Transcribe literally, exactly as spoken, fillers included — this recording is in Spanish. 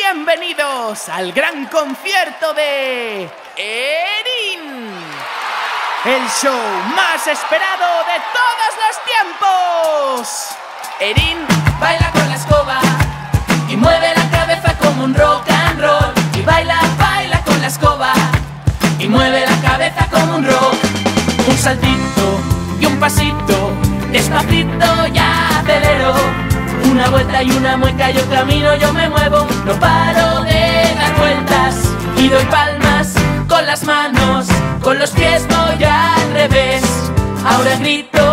Bienvenidos al gran concierto de Erin, el show más esperado de todos los tiempos. Erin baila con la escoba y mueve la cabeza como un rock and roll. Y baila, baila con la escoba y mueve la cabeza como un rock. Un saltito y un pasito, despacito ya acelero. Una vuelta y una mueca, yo camino, yo me muevo. No paro de dar vueltas y doy palmas con las manos, con los pies voy al revés. Ahora grito